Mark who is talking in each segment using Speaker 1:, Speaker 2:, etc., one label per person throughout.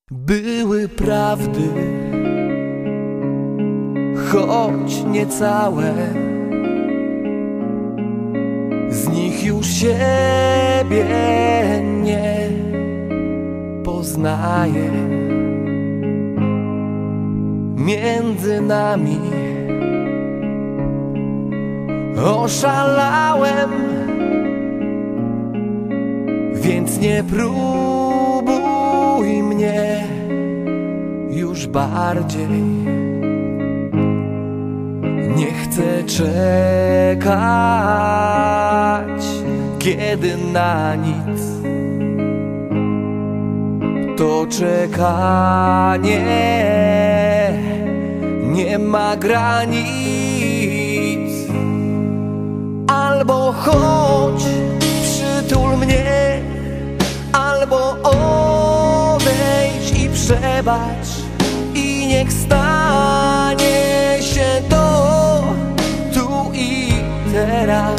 Speaker 1: Były prawdy, choć niecałe, z nich już siebie nie poznaję. Między nami oszalałem, więc nie próbuj mnie już bardziej. Nie chcę czekać, kiedy na nic. To czekanie nie ma granic. Albo chodź, przytul mnie, albo odejdź i przebacz, i niech stanie się to tu i teraz.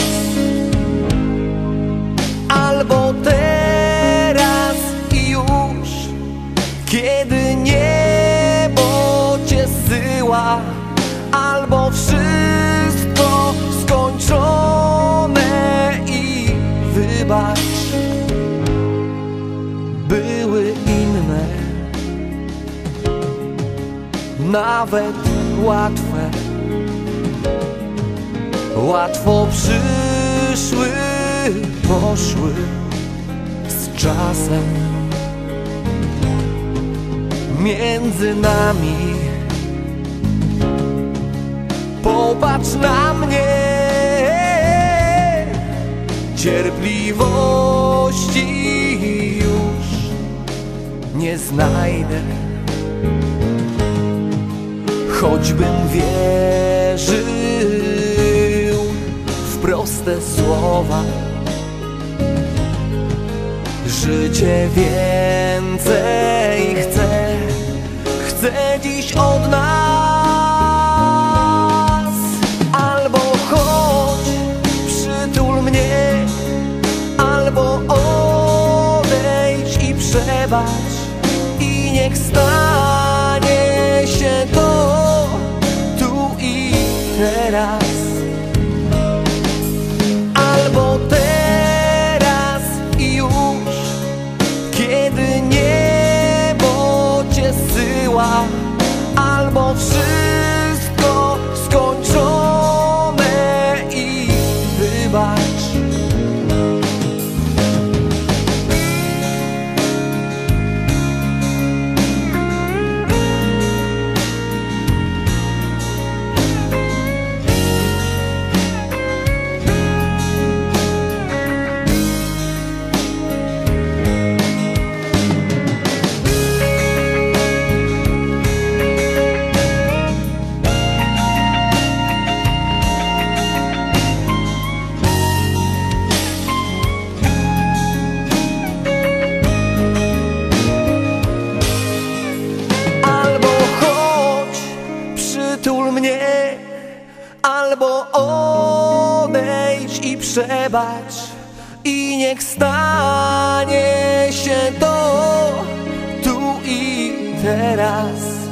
Speaker 1: Albo teraz i już, kiedy niebo cię zsyła, albo wszystko skończone i wybacz. Były inne, nawet łatwe, łatwo przyszły, poszły z czasem. Między nami popatrz na mnie, cierpliwości już nie znajdę. Choćbym wierzył w proste słowa, życie więcej chcę, chcę dziś od nas. Albo chodź, przytul mnie, albo odejdź i przebacz, i niech stanie się to tu i teraz. Albo teraz i już, kiedy niebo cię zsyła, albo wszystko skończone i wybacz. Przytul mnie, albo odejdź i przebacz, i niech stanie się to tu i teraz.